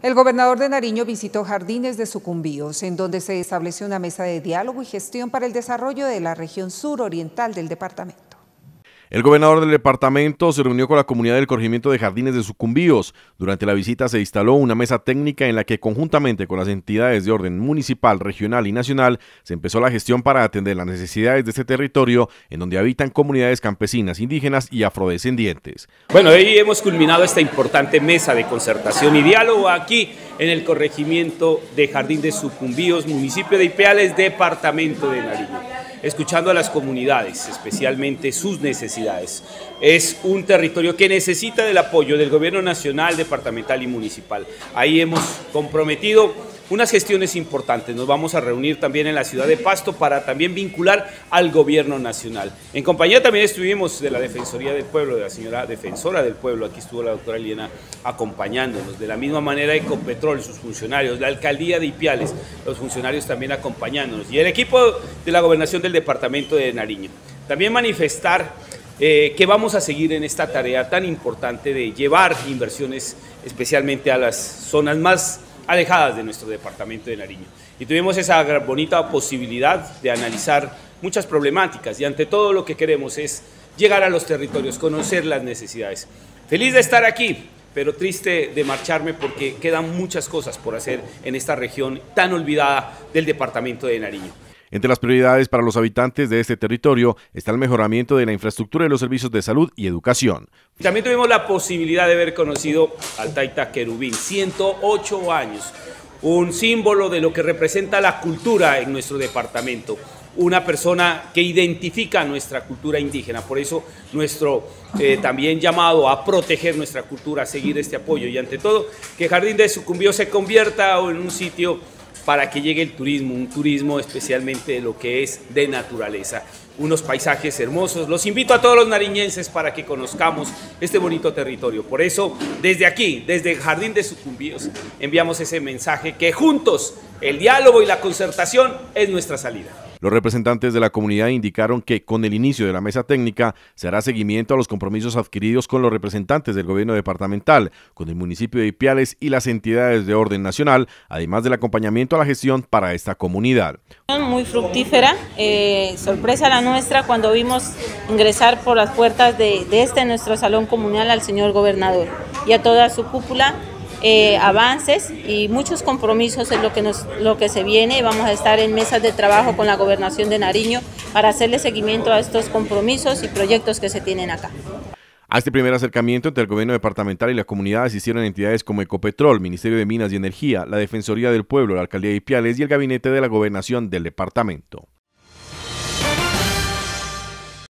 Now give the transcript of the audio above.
El gobernador de Nariño visitó Jardines de Sucumbíos, en donde se estableció una mesa de diálogo y gestión para el desarrollo de la región suroriental del departamento. El gobernador del departamento se reunió con la comunidad del corregimiento de Jardines de Sucumbíos. Durante la visita se instaló una mesa técnica en la que, conjuntamente con las entidades de orden municipal, regional y nacional, se empezó la gestión para atender las necesidades de este territorio, en donde habitan comunidades campesinas, indígenas y afrodescendientes. Bueno, hoy hemos culminado esta importante mesa de concertación y diálogo aquí en el corregimiento de Jardín de Sucumbíos, municipio de Ipiales, departamento de Nariño, escuchando a las comunidades, especialmente sus necesidades. Es un territorio que necesita del apoyo del gobierno nacional, departamental y municipal. Ahí hemos comprometido unas gestiones importantes. Nos vamos a reunir también en la ciudad de Pasto para también vincular al gobierno nacional. En compañía también estuvimos de la Defensoría del Pueblo, de la señora defensora del pueblo, aquí estuvo la doctora Eliana acompañándonos. De la misma manera Ecopetrol, sus funcionarios, la alcaldía de Ipiales, los funcionarios también acompañándonos y el equipo de la gobernación del departamento de Nariño. También manifestar que vamos a seguir en esta tarea tan importante de llevar inversiones especialmente a las zonas más alejadas de nuestro departamento de Nariño. Y tuvimos esa bonita posibilidad de analizar muchas problemáticas y ante todo lo que queremos es llegar a los territorios, conocer las necesidades. Feliz de estar aquí, pero triste de marcharme porque quedan muchas cosas por hacer en esta región tan olvidada del departamento de Nariño. Entre las prioridades para los habitantes de este territorio está el mejoramiento de la infraestructura y los servicios de salud y educación. También tuvimos la posibilidad de haber conocido al Taita Querubín, 108 años, un símbolo de lo que representa la cultura en nuestro departamento, una persona que identifica nuestra cultura indígena, por eso nuestro también llamado a proteger nuestra cultura, a seguir este apoyo y ante todo que Jardín de Sucumbíos se convierta en un sitio para que llegue el turismo, un turismo especialmente de lo que es de naturaleza, unos paisajes hermosos. Los invito a todos los nariñenses para que conozcamos este bonito territorio. Por eso, desde aquí, desde el Jardín de Sucumbíos, enviamos ese mensaje que juntos el diálogo y la concertación es nuestra salida. Los representantes de la comunidad indicaron que con el inicio de la mesa técnica se hará seguimiento a los compromisos adquiridos con los representantes del gobierno departamental, con el municipio de Ipiales y las entidades de orden nacional, además del acompañamiento a la gestión para esta comunidad. Muy fructífera, sorpresa la nuestra cuando vimos ingresar por las puertas de nuestro salón comunal al señor gobernador y a toda su cúpula. Avances y muchos compromisos es lo que se viene. Vamos a estar en mesas de trabajo con la gobernación de Nariño para hacerle seguimiento a estos compromisos y proyectos que se tienen acá. A este primer acercamiento entre el gobierno departamental y la comunidad asistieron entidades como Ecopetrol, Ministerio de Minas y Energía, la Defensoría del Pueblo, la Alcaldía de Ipiales y el Gabinete de la Gobernación del departamento.